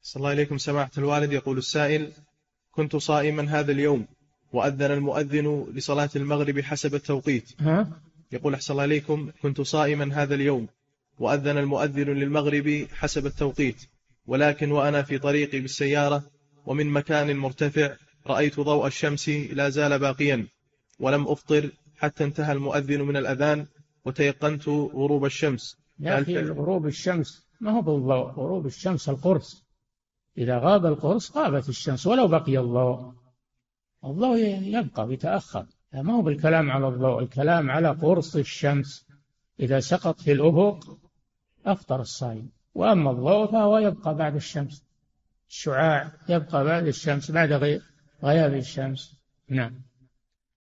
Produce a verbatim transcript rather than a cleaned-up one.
صلى الله عليكم سماحة الوالد. يقول السائل: كنت صائما هذا اليوم وأذن المؤذن لصلاة المغرب حسب التوقيت. ها؟ يقول أحسن الله عليكم: كنت صائما هذا اليوم وأذن المؤذن للمغرب حسب التوقيت، ولكن وأنا في طريقي بالسيارة ومن مكان مرتفع رأيت ضوء الشمس لا زال باقيا، ولم أفطر حتى انتهى المؤذن من الأذان وتيقنت غروب الشمس. يا أخي، غروب الشمس ما هو بالضوء، غروب الشمس القرص. إذا غاب القرص غابت الشمس ولو بقي الضوء. الضوء يبقى يتأخر، ما هو بالكلام على الضوء، الكلام على قرص الشمس. إذا سقط في الأفق أفطر الصائم. وأما الضوء فهو يبقى بعد الشمس، الشعاع يبقى بعد الشمس، بعد غياب الشمس. نعم.